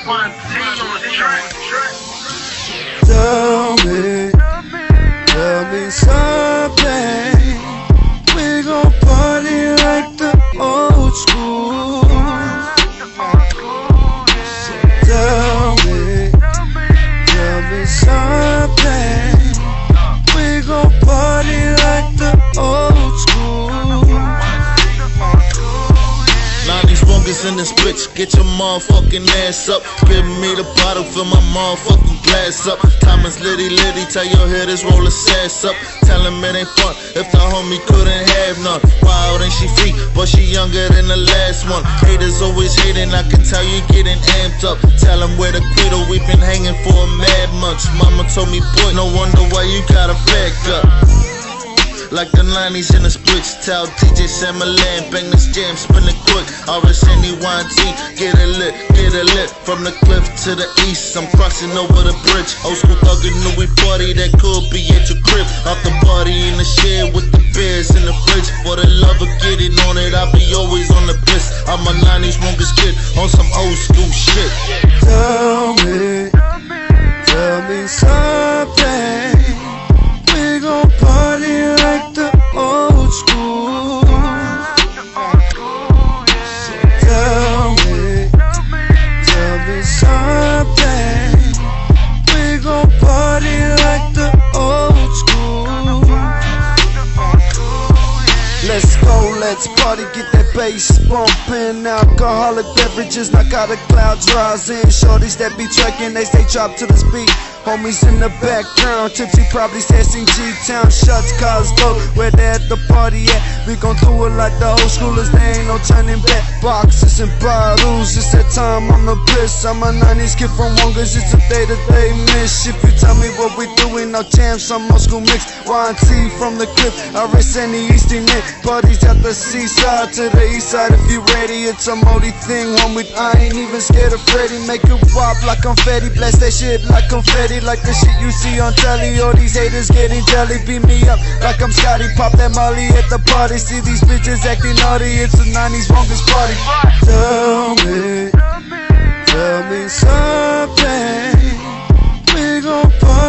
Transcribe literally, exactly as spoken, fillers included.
Tell me, tell me something. We gon' party like the old school. Tell me, tell me something. We gon' party like the old school. nineties wongers in this bitch, get your motherfucking ass up. Give me the bottle, fill my motherfucking glass up. Thomas Liddy Liddy, tell your hitters roll his ass up. Tell him it ain't fun if the homie couldn't have none. Wild and she free, but she younger than the last one. Haters always hating, I can tell you getting amped up. Tell him where the Credo, we been hanging for a mad month. Mama told me, boy, no wonder why you gotta back up. Like the nineties in the splits, tell D J Sam Milan, bang this jam, spin it quick. R S N E Y T, get it lit, get it lit. From the cliff to the east, I'm crossing over the bridge. Old school thuggin' knew we party, that could be at your crib. Out the party in the shed with the beers in the fridge. For the love of getting on it, I'll be always on the piss. I'm a nineties wongest kid, on some old school shit. Tell me, tell me something. We gon' party like the old school. Tell me, tell me something. We gon' party like the old school. Let's go, let's party, get that bass bumpin'. Alcoholic beverages, narcotic clouds rising. Shorties that be trekking, they stay chopped to this beat. Homies in the background, tipsy, probably sassing G-Town. Shots, cars low, where they at the party at. We gon' do it like the old schoolers, there ain't no turning back. Boxes and bottles, it's that time on the piss. I'm a nineties kid from Wongers, it's a day-to-day miss. If you tell me what we doing, no jam, some old school mix. Y and T from the clip, R S N E Eastern Net. Parties at the seaside, to the east side if you ready. It's a Modi thing, homie, I ain't even scared of Freddy. Make it pop like confetti, blast that shit like confetti. Like the shit you see on telly, all these haters getting jelly. Beat me up like I'm Scotty, pop that molly at the party. See these bitches acting naughty, it's the nineties wongest party. Tell me, tell me something. We gon' party